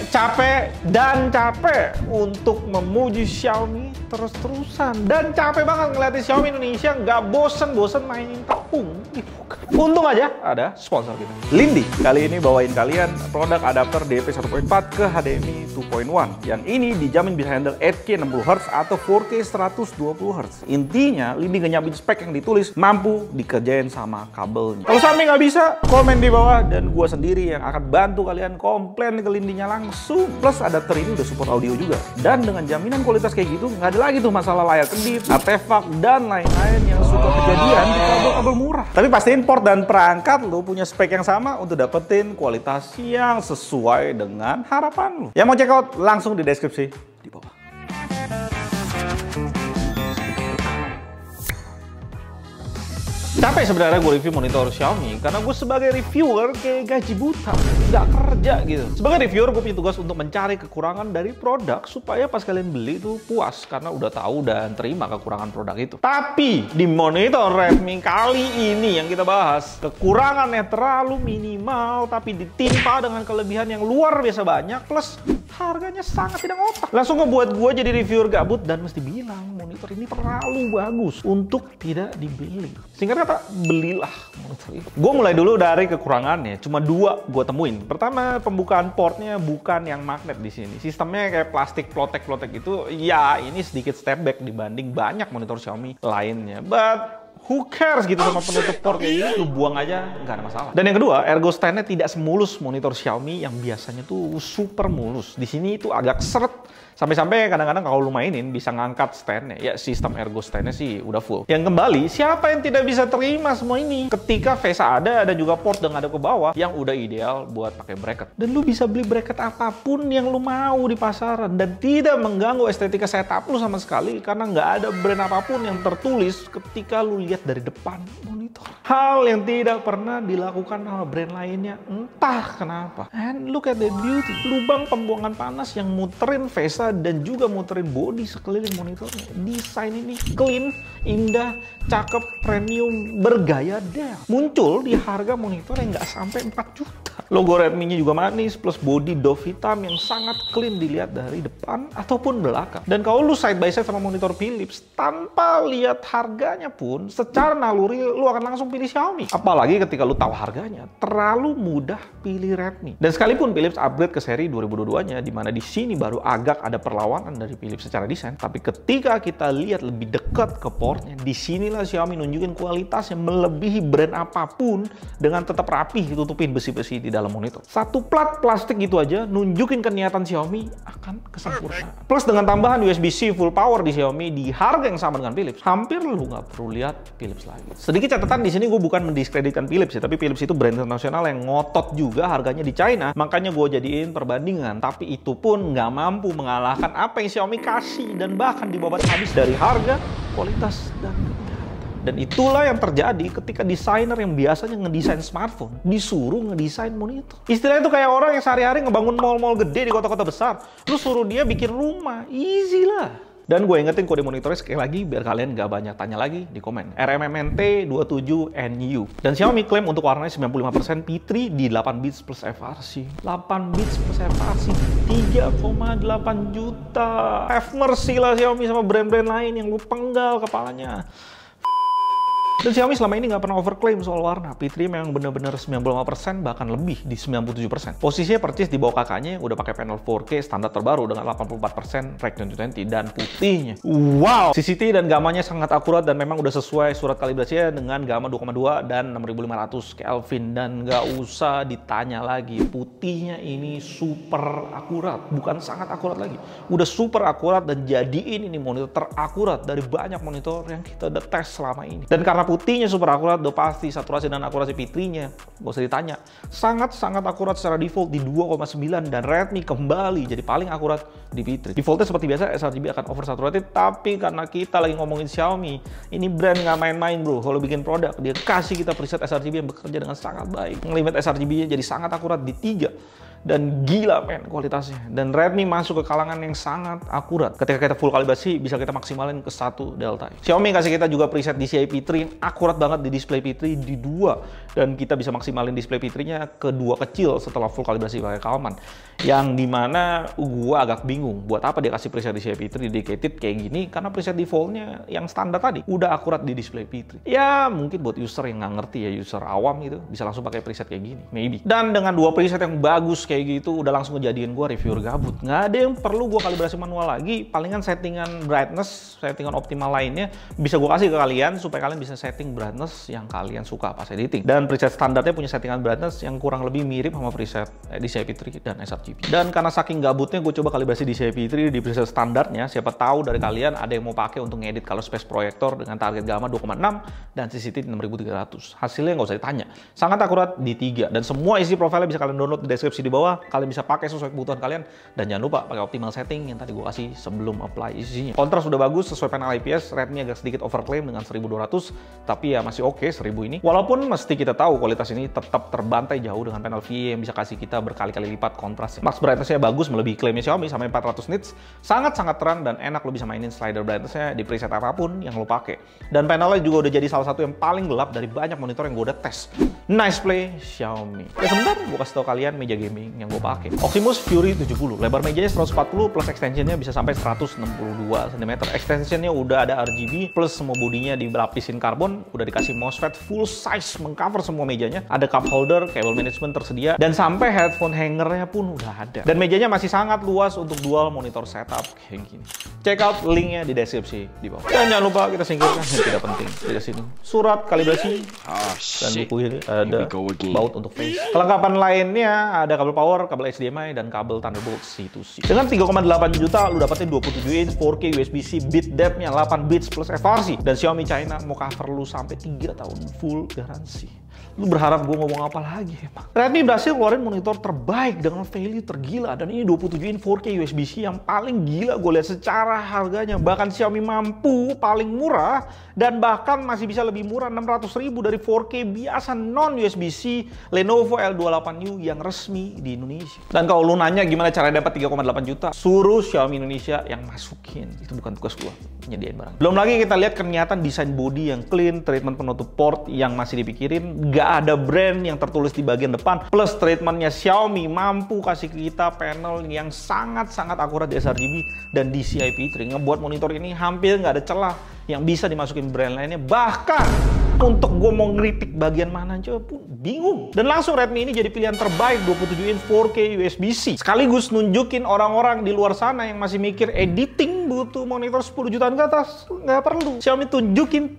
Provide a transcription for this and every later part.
capek dan capek untuk memuji Xiaomi terus-terusan. Dan capek banget ngeliatin Xiaomi Indonesia nggak bosen-bosen mainin tepung. Untung aja ada sponsor kita, Lindy. Kali ini bawain kalian produk adapter DP 1.4 ke HDMI 2.1. Yang ini dijamin bisa handle 8K 60Hz atau 4K 120Hz. Intinya, Lindy nggak nyiapin spek yang ditulis, mampu dikerjain sama kabelnya. Kalau Xiaomi nggak bisa, komen di bawah dan gua sendiri yang akan bantu kalian komplain ke Lindy-nya langsung. Plus adapter ini udah support audio juga. Dan dengan jaminan kualitas kayak gitu, nggak ada lagi tuh masalah layar kedip, artefak, dan lain-lain yang suka kejadian di kabel-kabel murah. Tapi pastiin port dan perangkat lo punya spek yang sama untuk dapetin kualitas yang sesuai dengan harapan lo. Yang mau check out langsung di deskripsi di bawah. Capek sebenarnya gue review monitor Xiaomi karena gue sebagai reviewer kayak gaji buta, nggak kerja gitu. Sebagai reviewer gue punya tugas untuk mencari kekurangan dari produk supaya pas kalian beli itu puas karena udah tahu dan terima kekurangan produk itu. Tapi di monitor Redmi kali ini yang kita bahas, kekurangannya terlalu minimal tapi ditimpa dengan kelebihan yang luar biasa banyak plus harganya sangat tidak ngotak. Langsung ngebuat gue jadi reviewer gabut dan mesti bilang monitor ini terlalu bagus untuk tidak dibeli. Singkat kata, belilah monitor ini. Gue mulai dulu dari kekurangannya. Cuma dua gue temuin. Pertama, pembukaan portnya bukan yang magnet di sini. Sistemnya kayak plastik plotek-plotek gitu. Ya, ini sedikit step back dibanding banyak monitor Xiaomi lainnya. But who cares gitu sama penutup port kayak gitu, lu buang aja, nggak ada masalah. Dan yang kedua, ergo stand-nya tidak semulus monitor Xiaomi yang biasanya tuh super mulus. Di sini itu agak seret. Sampai-sampai kadang-kadang kalau lu mainin bisa ngangkat stand-nya. Ya sistem ergo stand-nya sih udah full. Yang kembali, siapa yang tidak bisa terima semua ini? Ketika VESA ada dan juga port dengan ada ke bawah yang udah ideal buat pakai bracket. Dan lu bisa beli bracket apapun yang lu mau di pasaran dan tidak mengganggu estetika setup lu sama sekali karena nggak ada brand apapun yang tertulis ketika lu lihat dari depan monitor. Hal yang tidak pernah dilakukan sama brand lainnya, entah kenapa. And look at the beauty. Lubang pembuangan panas yang muterin VESA dan juga muterin body sekeliling monitornya. Desain ini clean, indah, cakep, premium, bergaya Dell. Muncul di harga monitor yang nggak sampai 4 juta. Logo Redmi-nya juga manis, plus body doff hitam yang sangat clean dilihat dari depan ataupun belakang. Dan kalau lu side by side sama monitor Philips, tanpa lihat harganya pun, secara naluri lu akan langsung pilih Xiaomi. Apalagi ketika lu tahu harganya, terlalu mudah pilih Redmi. Dan sekalipun Philips upgrade ke seri 2022-nya, di mana di sini baru agak ada perlawanan dari Philips secara desain, tapi ketika kita lihat lebih dekat ke portnya, disinilah Xiaomi nunjukin kualitas yang melebihi brand apapun dengan tetap rapih tutupin besi-besi di dalam monitor. Satu plat plastik gitu aja nunjukin keniatan Xiaomi akan kesempurnaan. Plus dengan tambahan USB-C full power di Xiaomi di harga yang sama dengan Philips, hampir lu nggak perlu lihat Philips lagi. Sedikit catatan di sini gue bukan mendiskreditkan Philips ya, tapi Philips itu brand internasional yang ngotot juga harganya di China, makanya gue jadiin perbandingan. Tapi itu pun nggak mampu mengalahkan apa yang Xiaomi kasih dan bahkan dibabat habis dari harga, kualitas, dan kenyamanan. Dan itulah yang terjadi ketika desainer yang biasanya ngedesain smartphone disuruh ngedesain monitor. Istilahnya itu kayak orang yang sehari-hari ngebangun mall-mall gede di kota-kota besar, lu suruh dia bikin rumah, easy lah. Dan gue ingetin kode monitornya sekali lagi biar kalian gak banyak tanya lagi di komen. RMMNT27NU. Dan Xiaomi klaim untuk warnanya 95% P3 di 8 bits plus FRC. 8 bits plus FRC 3,8 juta. Have mercy lah Xiaomi sama brand-brand lain yang lu penggal kepalanya. Dan Xiaomi selama ini nggak pernah overclaim soal warna. P3 memang bener-bener 95% bahkan lebih di 97%. Posisinya persis di bawah kakaknya udah pakai panel 4K standar terbaru dengan 84% Rec 2020 dan putihnya. Wow! CCT dan gamanya sangat akurat dan memang udah sesuai surat kalibrasinya dengan gamma 2,2 dan 6500 Kelvin dan nggak usah ditanya lagi. Putihnya ini super akurat, bukan sangat akurat lagi. Udah super akurat dan jadiin ini monitor terakurat dari banyak monitor yang kita udah tes selama ini. Dan karena putihnya super akurat, udah pasti saturasi dan akurasi P3-nya gak usah ditanya, sangat-sangat akurat secara default di 2,9 dan Redmi kembali jadi paling akurat di P3. Defaultnya seperti biasa sRGB akan oversaturated, tapi karena kita lagi ngomongin Xiaomi, ini brand nggak main-main bro. Kalau bikin produk dia kasih kita preset sRGB yang bekerja dengan sangat baik, ngelimit sRGB-nya jadi sangat akurat di 3 dan gila men kualitasnya. Dan Redmi masuk ke kalangan yang sangat akurat. Ketika kita full kalibrasi bisa kita maksimalin ke 1 delta. Xiaomi kasih kita juga preset DCI P3 yang akurat banget di display P3 di 2 Dan kita bisa maksimalin display fiturnya ke 2 kecil setelah full kalibrasi pakai Kalman. Yang dimana gua agak bingung, buat apa dia kasih preset DCI P3 dedicated kayak gini, karena preset defaultnya yang standar tadi udah akurat di display P3. Ya mungkin buat user yang nggak ngerti ya, user awam gitu, bisa langsung pakai preset kayak gini, maybe. Dan dengan 2 preset yang bagus kayak gitu, udah langsung ngejadiin gua reviewer gabut. Nggak ada yang perlu gua kalibrasi manual lagi, palingan settingan brightness, settingan optimal lainnya bisa gua kasih ke kalian supaya kalian bisa setting brightness yang kalian suka pas editing. Dan preset standarnya punya settingan brightness yang kurang lebih mirip sama preset DCI P3 dan sRGB. Dan karena saking gabutnya gue coba kalibrasi DCI P3 di preset standarnya, siapa tahu dari kalian ada yang mau pakai untuk ngedit color space proyektor dengan target gamma 2,6 dan CCT 6300. Hasilnya nggak usah ditanya, sangat akurat di 3, dan semua isi profilnya bisa kalian download di deskripsi di bawah. Kalian bisa pakai sesuai kebutuhan kalian, dan jangan lupa pakai optimal setting yang tadi gue kasih sebelum apply isinya. Kontras sudah bagus sesuai panel IPS, Redmi agak sedikit overclaim dengan 1200, tapi ya masih oke 1000 ini. Walaupun mesti kita tahu kualitas ini tetap terbantai jauh dengan panel VIA yang bisa kasih kita berkali-kali lipat kontrasnya. Max brightness-nya bagus melebihi klaimnya Xiaomi sampai 400 nits, sangat-sangat terang dan enak, lo bisa mainin slider brightness-nya di preset apapun yang lo pakai. Dan panelnya juga udah jadi salah satu yang paling gelap dari banyak monitor yang gue udah tes. Nice play Xiaomi. Ya sebentar, gue kasih tau kalian meja gaming yang gue pakai. Optimus Fury 70, lebar mejanya 140 plus extensionnya bisa sampai 162 cm. Extensionnya udah ada RGB plus semua bodinya dilapisin karbon, udah dikasih MOSFET full size mengcover semua mejanya. Ada cup holder, cable management tersedia, dan sampai headphone hangernya pun udah ada. Dan mejanya masih sangat luas untuk dual monitor setup kayak gini. Check out linknya di deskripsi di bawah. Dan jangan lupa kita singkirkan yang tidak penting dari sini, surat kalibrasi dan buku ini ada baut untuk face. Kelengkapan lainnya ada kabel power, kabel HDMI, dan kabel Thunderbolt C2C. Dengan 3,8 juta lu dapetin 27 inch 4K USB-C bit depth-nya 8 bits plus FRC, dan Xiaomi China mau cover lu sampai 3 tahun full garansi. Lu berharap gue ngomong apa lagi emang? Redmi berhasil keluarin monitor terbaik dengan value tergila, dan ini 27 inch 4K USB-C yang paling gila gue lihat secara harganya. Bahkan Xiaomi mampu paling murah, dan bahkan masih bisa lebih murah 600.000 dari 4K biasa non USB-C Lenovo L28U yang resmi di Indonesia. Dan kalau lu nanya gimana cara dapat 3,8 juta, suruh Xiaomi Indonesia yang masukin. Itu bukan tugas gue nyediain barang. Belum lagi kita lihat kenyataan desain body yang clean, treatment penutup port yang masih dipikirin, gak ada brand yang tertulis di bagian depan, plus treatmentnya Xiaomi mampu kasih kita panel yang sangat-sangat akurat di sRGB dan DCI P3, ngebuat monitor ini hampir nggak ada celah yang bisa dimasukin brand lainnya. Bahkan untuk gue mau ngeritik bagian mana aja pun bingung. Dan langsung Redmi ini jadi pilihan terbaik 27 inch 4K USB-C. Sekaligus nunjukin orang-orang di luar sana yang masih mikir editing butuh monitor 10 jutaan ke atas. Nggak perlu. Xiaomi tunjukin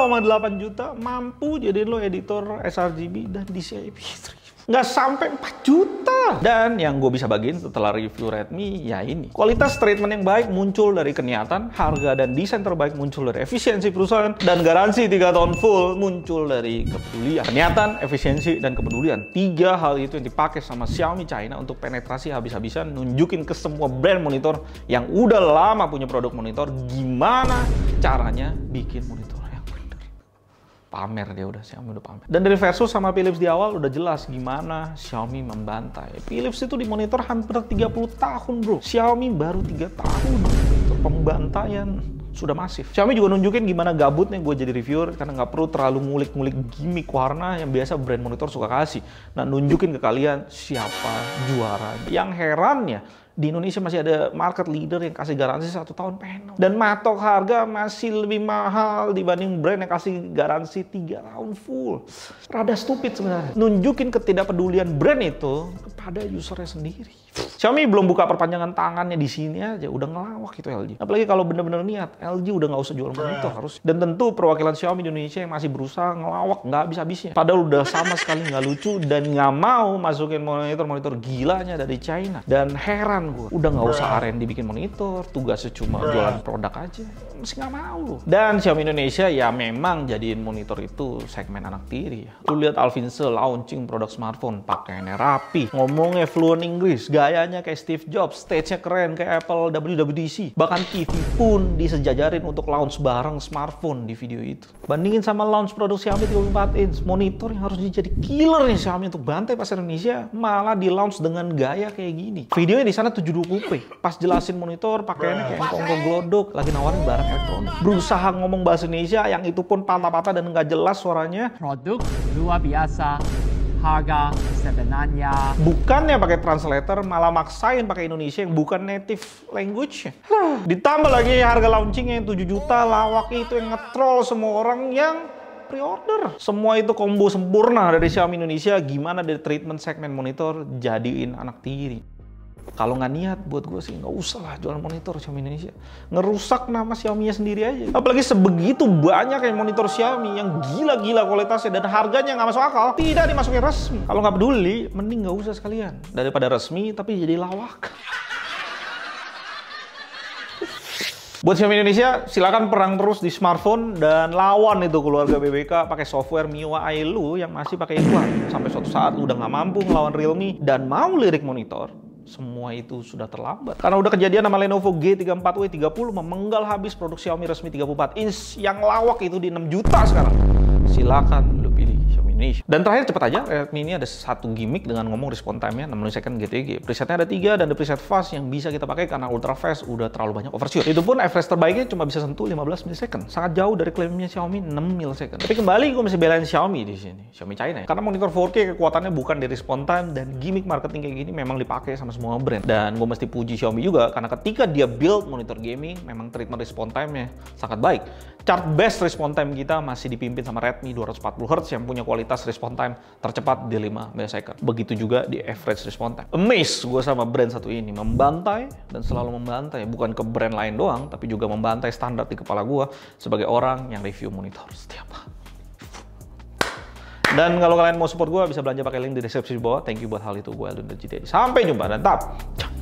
3,8 juta mampu jadi lo editor sRGB dan DCI P3. Nggak sampai 4 juta. Dan yang gue bisa bagiin setelah review Redmi ya ini. Kualitas treatment yang baik muncul dari kenyataan, harga dan desain terbaik muncul dari efisiensi perusahaan, dan garansi 3 tahun full muncul dari kepedulian. Kenyataan, efisiensi, dan kepedulian. 3 hal itu yang dipakai sama Xiaomi China untuk penetrasi habis-habisan, nunjukin ke semua brand monitor yang udah lama punya produk monitor gimana caranya bikin monitor. Pamer dia udah, Xiaomi udah pamer. Dan dari Versus sama Philips di awal udah jelas gimana Xiaomi membantai. Philips itu di monitor hampir 30 tahun bro. Xiaomi baru 3 tahun. Itu pembantaian sudah masif. Xiaomi juga nunjukin gimana gabutnya gue jadi reviewer, karena nggak perlu terlalu ngulik-ngulik gimmick warna yang biasa brand monitor suka kasih. Nah, nunjukin ke kalian siapa juaranya. Yang herannya, di Indonesia masih ada market leader yang kasih garansi 1 tahun panel. Dan matok harga masih lebih mahal dibanding brand yang kasih garansi 3 tahun full. Rada stupid sebenarnya. Nunjukin ketidakpedulian brand itu kepada usernya sendiri. Xiaomi belum buka perpanjangan tangannya di sini aja udah ngelawak itu LG. Apalagi kalau bener-bener niat, LG udah nggak usah jual monitor harus. Dan tentu perwakilan Xiaomi di Indonesia yang masih berusaha ngelawak nggak habis-habisnya. Padahal udah sama sekali nggak lucu dan nggak mau masukin monitor-monitor gilanya dari China. Dan heran gue, udah nggak usah R&D bikin monitor, tugasnya cuma jualan produk aja, masih nggak mau loh. Dan Xiaomi Indonesia ya memang jadiin monitor itu segmen anak tiri ya. Lu lihat Alvinse launching produk smartphone, pakaiannya rapi, ngomongnya fluent Inggris, gayanya kayak Steve Jobs, stage-nya keren kayak Apple WWDC. Bahkan TV pun disejajarin untuk launch bareng smartphone di video itu. Bandingin sama launch produk Xiaomi 34 inch, monitor yang harusnya jadi killer nih Xiaomi untuk bantai pasar Indonesia, malah di launch dengan gaya kayak gini. Videonya di sana 72 Pas jelasin monitor, pakaiannya kayak kongko glodok, lagi nawarin barang elektronik. Berusaha ngomong bahasa Indonesia, yang itu pun patah-patah dan nggak jelas suaranya. Produk luar biasa, harga sebenarnya. Bukannya pakai translator, malah maksain pakai Indonesia yang bukan native language-nya. Ditambah lagi harga launchingnya yang 7 juta, lawak itu yang nge-troll semua orang yang pre-order. Semua itu combo sempurna dari Xiaomi Indonesia. Gimana dari treatment segmen monitor jadiin anak tiri. Kalau nggak niat, buat gue sih nggak usah lah jualan monitor Xiaomi Indonesia. Ngerusak nama Xiaomi-nya sendiri aja. Apalagi sebegitu banyak yang monitor Xiaomi yang gila-gila kualitasnya dan harganya nggak masuk akal, tidak dimasukin resmi. Kalau nggak peduli, mending nggak usah sekalian. Daripada resmi tapi jadi lawak. Buat Xiaomi Indonesia, silakan perang terus di smartphone dan lawan itu keluarga BBK pakai software MIUI lu yang masih pakai iklan. Sampai suatu saat lu udah nggak mampu ngelawan Realme dan mau lirik monitor, semua itu sudah terlambat. Karena udah kejadian sama Lenovo G34W30 memenggal habis produk Xiaomi resmi 34 inch yang lawak itu di 6 juta sekarang. Silakan lu pilih Xiaomi Indonesia. Dan terakhir cepet aja, Redmi ini ada satu gimmick dengan ngomong respon time-nya 6 milisecond GTG. Presetnya ada 3 dan ada preset fast yang bisa kita pakai karena ultra fast udah terlalu banyak overshoot. Itu pun average terbaiknya cuma bisa sentuh 15 milisecond. Sangat jauh dari klaimnya Xiaomi 6 milisecond. Tapi kembali gue masih belain Xiaomi di sini. Xiaomi China ya. Karena monitor 4K kekuatannya bukan di respon time dan gimmick marketing kayak gini memang dipakai sama semua brand. Dan gue mesti puji Xiaomi juga karena ketika dia build monitor gaming memang treatment respon time-nya sangat baik. Chart best respon time kita masih dipimpin sama Redmi 240Hz yang punya kualitas respon time tercepat di 5 milisecond. Begitu juga di average respon time. Amazed gue sama brand satu ini, membantai dan selalu membantai, bukan ke brand lain doang, tapi juga membantai standar di kepala gue sebagai orang yang review monitor setiap hari. Dan kalau kalian mau support gue bisa belanja pakai link di deskripsi di bawah. Thank you buat hal itu. Gue Aldo dari GTD. Sampai jumpa dan tetap